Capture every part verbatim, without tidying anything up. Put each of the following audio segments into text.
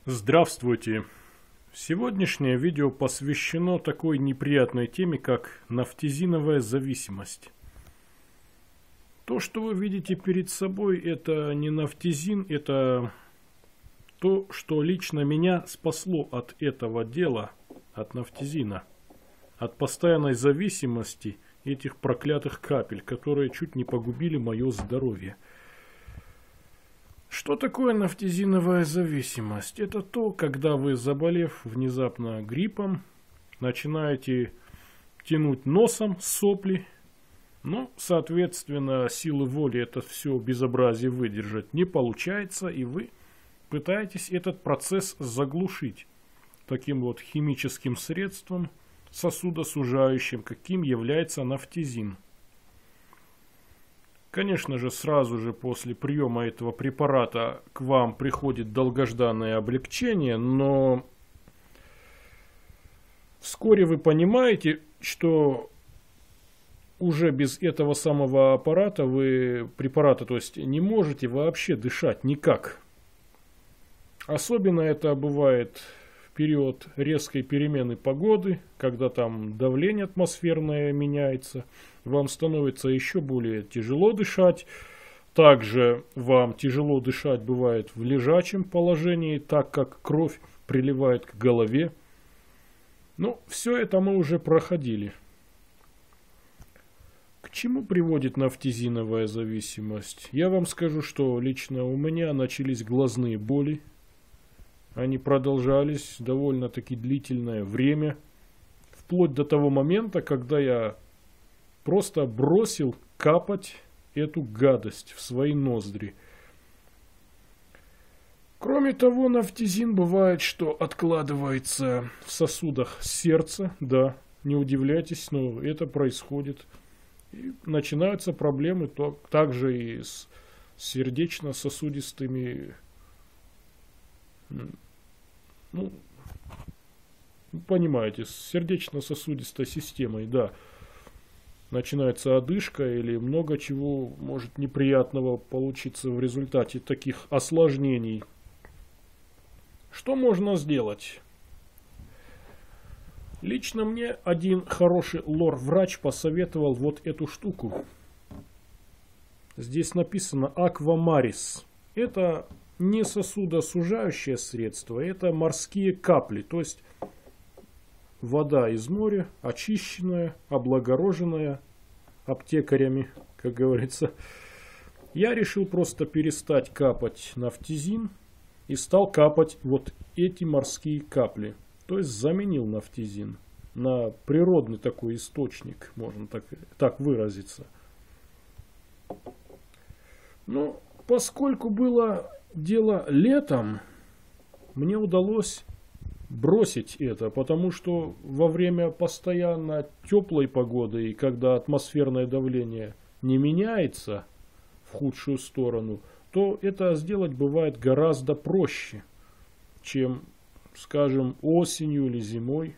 Здравствуйте! Сегодняшнее видео посвящено такой неприятной теме, как нафтизиновая зависимость. То, что вы видите перед собой, это не нафтизин, это то, что лично меня спасло от этого дела, от нафтизина, от постоянной зависимости этих проклятых капель, которые чуть не погубили мое здоровье. Что такое нафтизиновая зависимость? Это то, когда вы, заболев внезапно гриппом, начинаете тянуть носом сопли, ну, соответственно, силы воли это все безобразие выдержать не получается, и вы пытаетесь этот процесс заглушить таким вот химическим средством, сосудосужающим, каким является нафтизин. Конечно же, сразу же после приема этого препарата к вам приходит долгожданное облегчение, но вскоре вы понимаете, что уже без этого самого аппарата вы, препарата, то есть не можете вообще дышать никак. Особенно это бывает в период резкой перемены погоды, когда там давление атмосферное меняется. Вам становится еще более тяжело дышать. Также вам тяжело дышать бывает в лежачем положении, так как кровь приливает к голове. Ну, все это мы уже проходили. К чему приводит нафтизиновая зависимость? Я вам скажу, что лично у меня начались глазные боли. Они продолжались довольно-таки длительное время. Вплоть до того момента, когда я просто бросил капать эту гадость в свои ноздри. Кроме того, нафтизин бывает, что откладывается в сосудах сердца. Да, не удивляйтесь, но это происходит. И начинаются проблемы то, также и с сердечно-сосудистыми, ну, понимаете, с сердечно-сосудистой системой, да. Начинается одышка или много чего может неприятного получиться в результате таких осложнений. Что можно сделать? Лично мне один хороший лор-врач посоветовал вот эту штуку. Здесь написано Аквамарис. Это не сосудосужающее средство, это морские капли, то есть вода из моря, очищенная, облагороженная аптекарями, как говорится. Я решил просто перестать капать нафтизин и стал капать вот эти морские капли. То есть заменил нафтизин на природный такой источник, можно так, так выразиться. Но поскольку было дело летом, мне удалось бросить это, потому что во время постоянно теплой погоды и когда атмосферное давление не меняется в худшую сторону, то это сделать бывает гораздо проще, чем, скажем, осенью или зимой.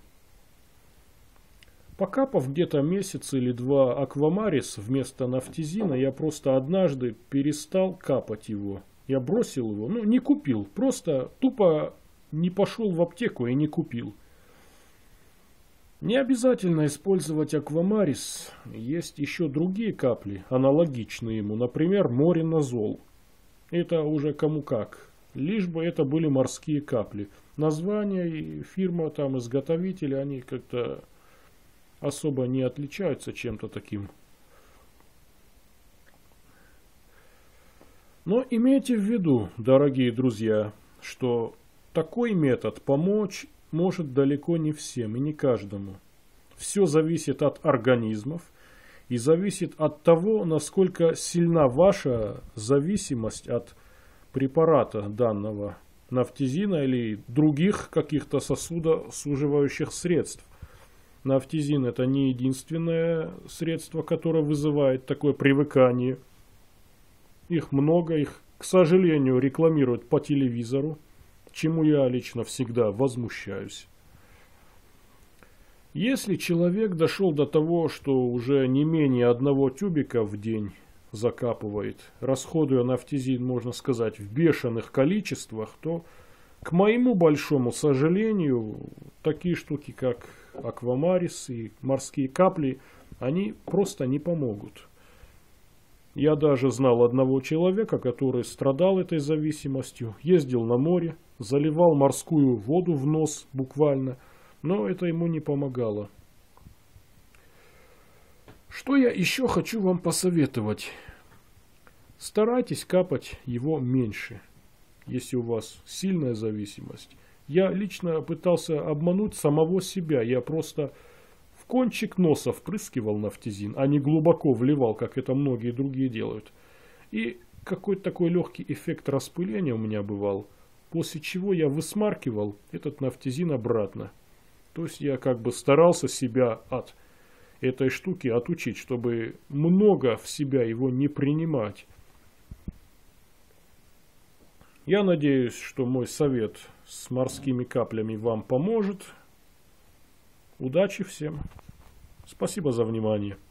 Покапав где-то месяц или два Аквамарис вместо нафтизина, я просто однажды перестал капать его. Я бросил его, ну не купил, просто тупо не пошел в аптеку и не купил. Не обязательно использовать Аквамарис. Есть еще другие капли, аналогичные ему. Например, Моринозол. Это уже кому как. Лишь бы это были морские капли. Название и фирма, там, изготовители, они как-то особо не отличаются чем-то таким. Но имейте в виду, дорогие друзья, что такой метод помочь может далеко не всем и не каждому. Все зависит от организмов и зависит от того, насколько сильна ваша зависимость от препарата данного нафтизина или других каких-то сосудосуживающих средств. Нафтизин это не единственное средство, которое вызывает такое привыкание. Их много, их, к сожалению, рекламируют по телевизору, чему я лично всегда возмущаюсь. Если человек дошел до того, что уже не менее одного тюбика в день закапывает, расходуя нафтизин, можно сказать, в бешеных количествах, то К моему большому сожалению, такие штуки, как аквамарис и морские капли, они просто не помогут. Я даже знал одного человека, который страдал этой зависимостью, ездил на море, заливал морскую воду в нос буквально, но это ему не помогало. Что я еще хочу вам посоветовать? Старайтесь капать его меньше, если у вас сильная зависимость. Я лично пытался обмануть самого себя. Я просто в кончик носа впрыскивал нафтизин, а не глубоко вливал, как это многие другие делают. И какой-то такой легкий эффект распыления у меня бывал, после чего я высмаркивал этот нафтизин обратно. То есть я как бы старался себя от этой штуки отучить, чтобы много в себя его не принимать. Я надеюсь, что мой совет с морскими каплями вам поможет. Удачи всем. Спасибо за внимание.